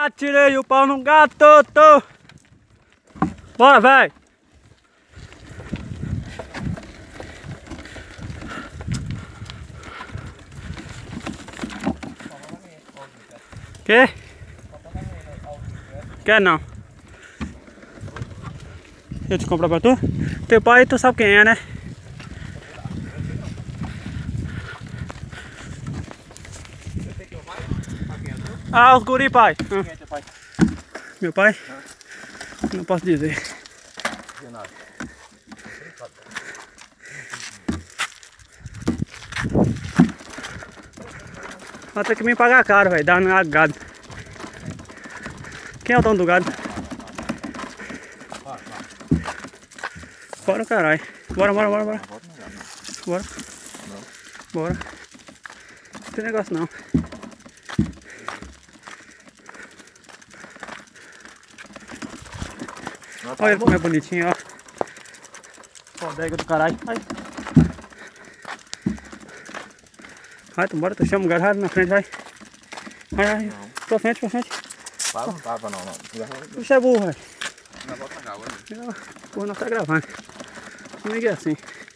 Atirei o pau no gato, tô. Bora, véi. Quê? Quer não? Eu te comprar pra tu? Teu pai, tu sabe quem é, né? Ah, os guri, pai. Quem é teu pai? Meu pai? Não posso dizer. Vai ter que me pagar caro, velho. Dá no gado. Quem é o dono do gado? Bora, caralho. Bora. Bora. Bora. Não tem negócio não. Olha ele como é bonitinho, ó. Bodega do caralho. Vai, tu bora, tu chama o gado, vai na frente, vai. Vai. Pra frente. Para, não tava não. Isso é burro, velho. Não bota na água, né? Porra, não tá gravando. Comigo é assim.